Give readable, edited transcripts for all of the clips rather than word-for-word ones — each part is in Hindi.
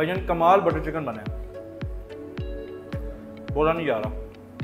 भाईजान कमाल बटर चिकन बना है, बोला नहीं जा रहा।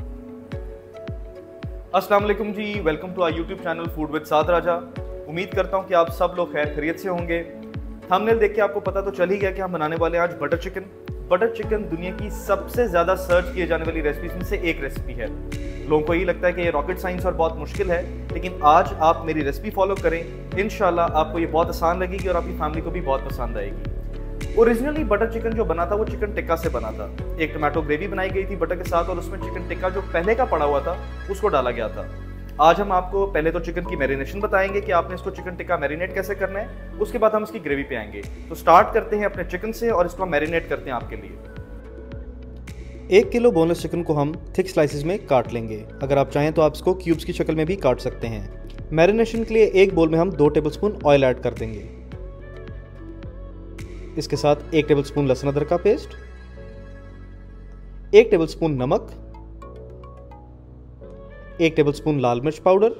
अस्सलाम वालेकुम जी, welcome to our YouTube channel food with Saad Raja. उम्मीद करता हूँ कि आप सब लोग खैर खैरियत से होंगे। थंबनेल देख के आपको पता तो चल ही गया कि हम बनाने वाले हैं आज बटर चिकन। बटर चिकन दुनिया की सबसे ज़्यादा सर्च किए जाने वाली रेसिपीज में से एक रेसिपी है। लोगों को ये लगता है कि ये रॉकेट साइंस और बहुत मुश्किल है, लेकिन आज आप मेरी रेसिपी फॉलो करें, इंशाल्लाह आपको ये बहुत आसान लगेगी और आपकी फैमिली को भी बहुत पसंद आएगी। ओरिजिनली बटर चिकन जो बना था वो चिकन टिक्का से बना था। एक टमाटो ग्रेवी बनाई गई थी बटर के साथ और उसमें चिकन टिक्का जो पहले का पड़ा हुआ था उसको डाला गया था। आज हम आपको पहले तो चिकन की मैरिनेशन बताएंगे कि आपने इसको चिकन टिक्का मैरिनेट कैसे करना है, उसके बाद हम इसकी ग्रेवी पे आएंगे। तो स्टार्ट करते हैं अपने चिकन से और इसको मैरिनेट करते हैं आपके लिए। 1 किलो बोनलेस चिकन को हम थिक स्लाइसेस में काट लेंगे। अगर आप चाहें तो आप इसको क्यूब्स की शक्ल में भी काट सकते हैं। मैरिनेशन के लिए एक बोल में हम 2 टेबलस्पून ऑयल ऐड कर देंगे। इसके साथ 1 टेबलस्पून लहसुन अदरक का पेस्ट, 1 टेबलस्पून नमक, 1 टेबलस्पून लाल मिर्च पाउडर,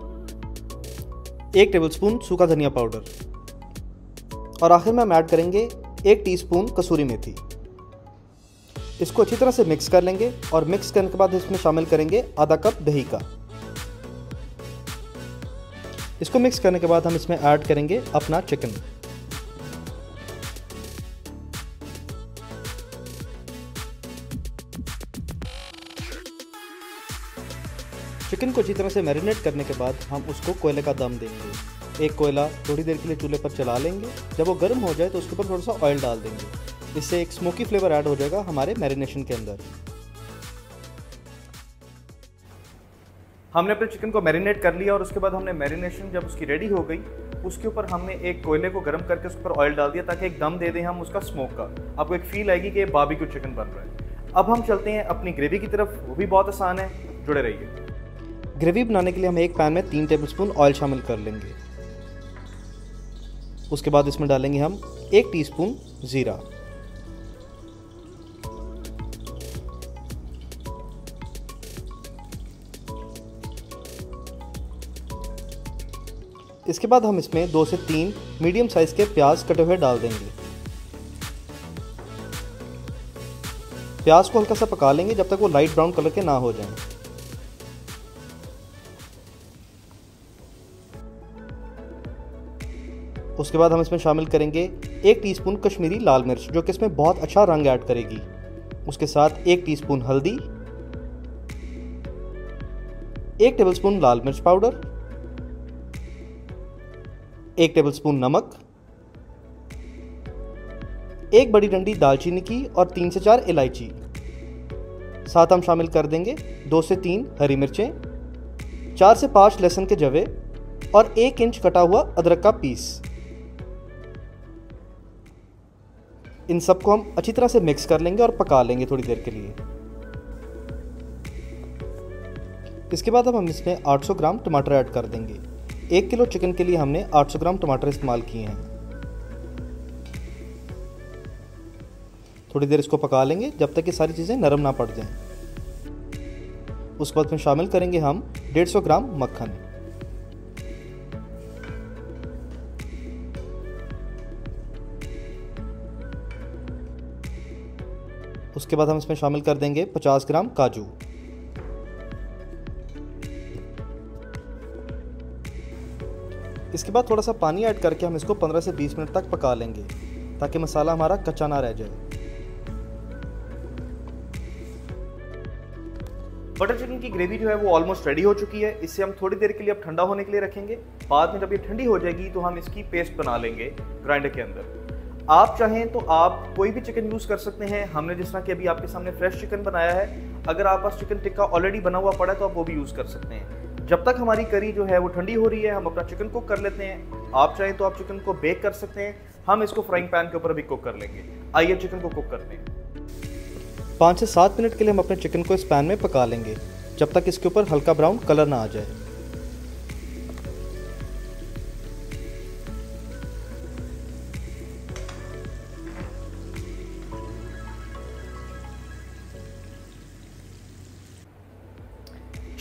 1 टेबलस्पून सूखा धनिया पाउडर और आखिर में हम ऐड करेंगे 1 टीस्पून कसूरी मेथी। इसको अच्छी तरह से मिक्स कर लेंगे और मिक्स करने के बाद इसमें शामिल करेंगे आधा कप दही का। इसको मिक्स करने के बाद हम इसमें ऐड करेंगे अपना चिकन। चिकन को अच्छी तरह से मैरिनेट करने के बाद हम उसको कोयले का दम देंगे। एक कोयला थोड़ी देर के लिए चूल्हे पर चला लेंगे। जब वो गर्म हो जाए तो उसके ऊपर थोड़ा सा ऑयल डाल देंगे। इससे एक स्मोकी फ्लेवर ऐड हो जाएगा हमारे मैरिनेशन के अंदर। हमने अपने चिकन को मैरिनेट कर लिया और उसके बाद हमने मैरिनेशन जब उसकी रेडी हो गई उसके ऊपर हमने एक कोयले को गर्म करके उसके ऊपर ऑयल डाल दिया ताकि एक दम दे दें हम उसका स्मोक का। आपको एक फील आएगी कि ये बारबेक्यू चिकन बन रहा है। अब हम चलते हैं अपनी ग्रेवी की तरफ, वो भी बहुत आसान है, जुड़े रहिए। ग्रेवी बनाने के लिए हम एक पैन में 3 टेबलस्पून ऑयल शामिल कर लेंगे। उसके बाद इसमें डालेंगे हम 1 टीस्पून जीरा, इसके बाद हम इसमें 2 से 3 मीडियम साइज के प्याज कटे हुए डाल देंगे। प्याज को हल्का सा पका लेंगे जब तक वो लाइट ब्राउन कलर के ना हो जाएं। उसके बाद हम इसमें शामिल करेंगे 1 टीस्पून कश्मीरी लाल मिर्च जो कि इसमें बहुत अच्छा रंग ऐड करेगी। उसके साथ 1 टीस्पून हल्दी, 1 टेबलस्पून लाल मिर्च पाउडर, 1 टेबलस्पून नमक, 1 बड़ी डंडी दालचीनी की और 3 से 4 इलायची। साथ हम शामिल कर देंगे 2 से 3 हरी मिर्चें, 4 से 5 लहसुन के जवे और 1 इंच कटा हुआ अदरक का पीस। इन सबको हम अच्छी तरह से मिक्स कर लेंगे और पका लेंगे थोड़ी देर के लिए। इसके बाद अब हम इसमें 800 ग्राम टमाटर ऐड कर देंगे। 1 किलो चिकन के लिए हमने 800 ग्राम टमाटर इस्तेमाल किए हैं। थोड़ी देर इसको पका लेंगे जब तक ये सारी चीज़ें नरम ना पड़ जाएं। उसके बाद में शामिल करेंगे हम 150 ग्राम मक्खन। उसके बाद हम इसमें शामिल कर देंगे 50 ग्राम काजू। इसके बाद थोड़ा सा पानी ऐड करके हम इसको 15 से 20 मिनट तक पका लेंगे ताकि मसाला हमारा कच्चा ना रह जाए। बटर चिकन की ग्रेवी जो है वो ऑलमोस्ट रेडी हो चुकी है। इससे हम थोड़ी देर के लिए अब ठंडा होने के लिए रखेंगे। बाद में जब ये ठंडी हो जाएगी तो हम इसकी पेस्ट बना लेंगे ग्राइंडर के अंदर। आप चाहें तो आप कोई भी चिकन यूज़ कर सकते हैं। हमने जिस तरह कि अभी आपके सामने फ्रेश चिकन बनाया है, अगर आप पास चिकन टिक्का ऑलरेडी बना हुआ पड़ा है तो आप वो भी यूज़ कर सकते हैं। जब तक हमारी करी जो है वो ठंडी हो रही है हम अपना चिकन कुक कर लेते हैं। आप चाहें तो आप चिकन को बेक कर सकते हैं, हम इसको फ्राइंग पैन के ऊपर भी कुक कर लेंगे। आइए चिकन को कुक करते हैं। 5 से 7 मिनट के लिए हम अपने चिकन को इस पैन में पका लेंगे जब तक इसके ऊपर हल्का ब्राउन कलर ना आ जाए।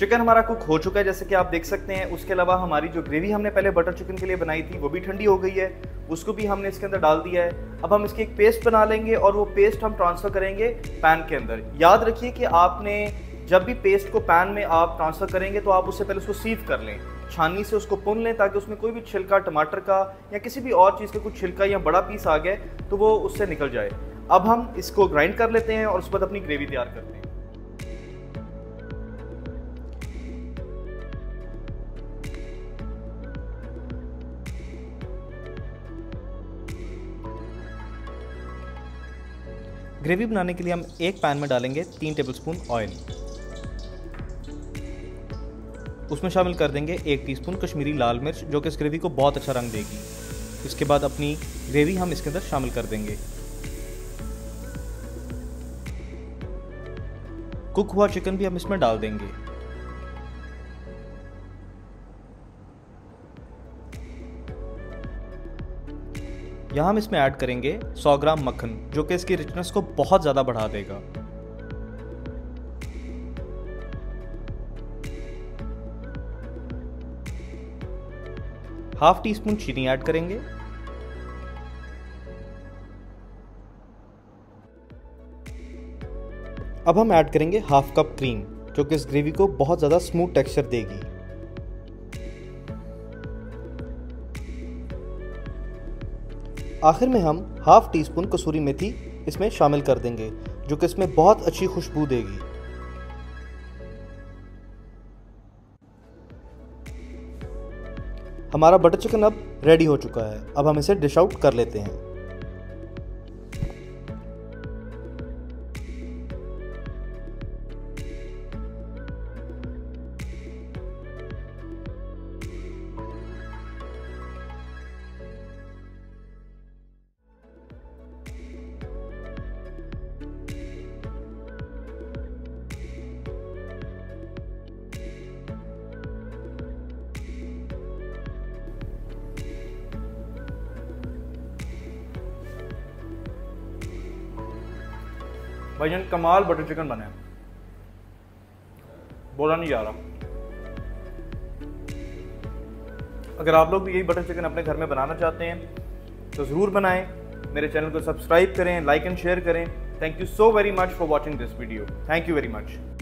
चिकन हमारा कुक हो चुका है जैसे कि आप देख सकते हैं। उसके अलावा हमारी जो ग्रेवी हमने पहले बटर चिकन के लिए बनाई थी वो भी ठंडी हो गई है, उसको भी हमने इसके अंदर डाल दिया है। अब हम इसकी एक पेस्ट बना लेंगे और वो पेस्ट हम ट्रांसफ़र करेंगे पैन के अंदर। याद रखिए कि आपने जब भी पेस्ट को पैन में आप ट्रांसफ़र करेंगे तो आप उससे पहले उसको सीव कर लें, छाननी से उसको पुन लें ताकि उसमें कोई भी छिलका टमाटर का या किसी भी और चीज़ का कुछ छिलका या बड़ा पीस आ गया तो वो उससे निकल जाए। अब हम इसको ग्राइंड कर लेते हैं और उसके बाद अपनी ग्रेवी तैयार करते हैं। ग्रेवी बनाने के लिए हम एक पैन में डालेंगे 3 टेबलस्पून ऑयल। उसमें शामिल कर देंगे 1 टीस्पून कश्मीरी लाल मिर्च जो कि इस ग्रेवी को बहुत अच्छा रंग देगी। इसके बाद अपनी ग्रेवी हम इसके अंदर शामिल कर देंगे। कुक हुआ चिकन भी हम इसमें डाल देंगे। यहाँ हम इसमें ऐड करेंगे 100 ग्राम मक्खन जो कि इसकी रिचनेस को बहुत ज़्यादा बढ़ा देगा। हाफ टी स्पून चीनी ऐड करेंगे। अब हम ऐड करेंगे हाफ कप क्रीम जो कि इस ग्रेवी को बहुत ज़्यादा स्मूथ टेक्सचर देगी। आखिर में हम हाफ टी स्पून कसूरी मेथी इसमें शामिल कर देंगे जो कि इसमें बहुत अच्छी खुशबू देगी। हमारा बटर चिकन अब रेडी हो चुका है। अब हम इसे डिश आउट कर लेते हैं। भाईजान कमाल बटर चिकन बना है, बोला नहीं जा रहा। अगर आप लोग भी यही बटर चिकन अपने घर में बनाना चाहते हैं तो ज़रूर बनाएं। मेरे चैनल को सब्सक्राइब करें, लाइक एंड शेयर करें। Thank you so very much for watching this video. Thank you very much.